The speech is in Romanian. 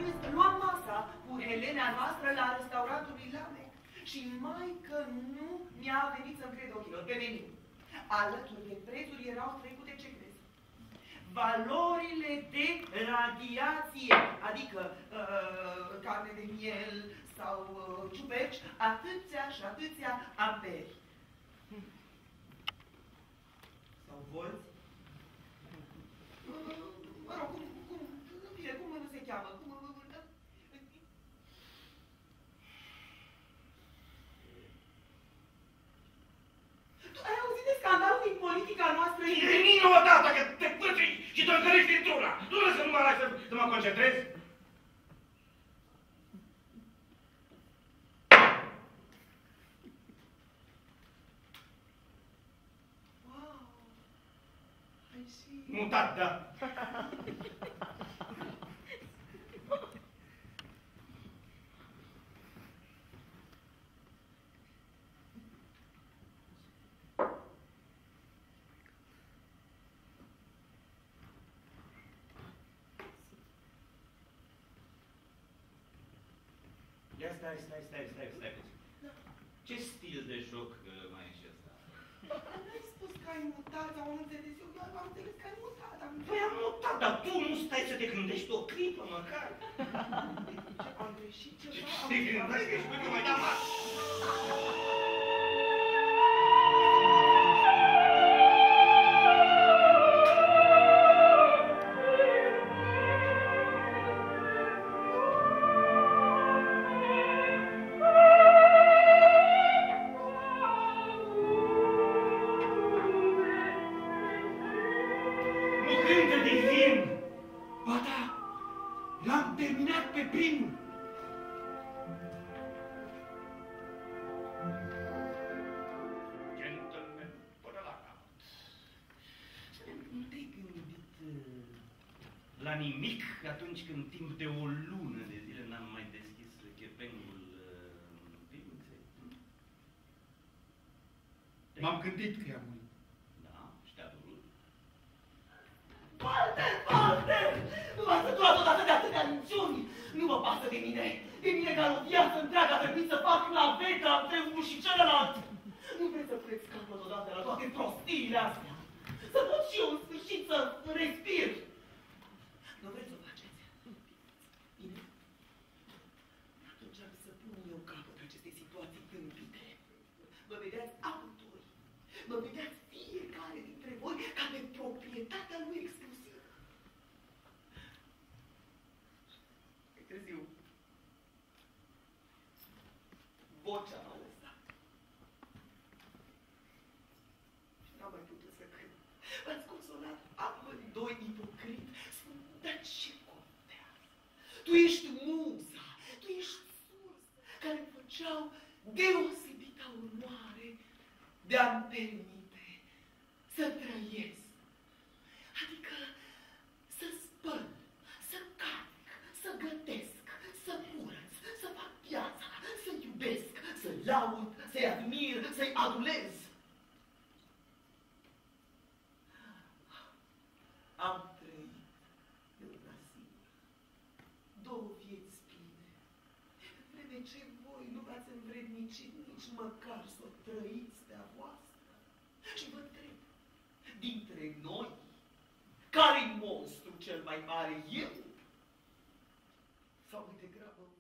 luam masa cu Helena noastră la restaurantul lui Lamec și mai că nu mi-a venit să-mi cred ochilor pe meniu. Alături de prețuri erau trecute ce crezi? Valorile de radiație, adică carne de miel sau ciuperci, atâția și atâția amperi. Sau volți? Mă rog, cum nu se cheamă? Tu ai auzit de scandalul din politica noastră? Veni o dată că te pârții și te întâlnești într-una. Nu lăsă numai la să mă concentrez. Wow! I see. Mutat, da. Ia stai. Da. Ce stil de joc mai e și ăsta? N-ai spus că ai mutat, sau am înțeles eu, doar am înțeles că ai mutat. Păi am mutat, dar tu nu stai să te gândești o clipă măcar. Ce, am greșit ceva? Te gândești că ești până mai damat. La nimic atunci când timp de o lună de zile n-am mai deschis chepengul privinței. M-am gândit că i-a murit. Da, și te-a durut. Walter! M-ați săturat odată de atâtea minciuni! Nu mă pasă de mine! De mine ca o viață întreagă a trebuit să fac naveta între unul și celălalt! Nu vreți să puneți capăt odată la toate prostiile astea? Să pot și eu în sfârșit să respir! Nu vreți să o faceți? Bine? Atunci am să pun eu capăt acestei situații tâmpite. Mă vedeați amândoi. Mă vedeați fiecare dintre voi ca pe proprietatea lui exclusivă. E târziu. Vocea m-a lăsat. Și n-am mai putut să cânt. V-ați consolat amândoi ipocrit. Dar ce contează? Tu ești muza, tu ești sus, care îmi făceau deosebita urmoare de a-mi permite să trăiesc. Adică să spăl, să carc, să gătesc, să curăț, să fac viața, să iubesc, să laud, să-i admir, să-i adulez. Am trăit de una singură, două vieți pline, în vreme ce voi nu v-ați învrednicit nici măcar să o trăiți de-a voastră. Și vă întreb, dintre noi, care-i monstru cel mai mare, eu? Sau mai degrabă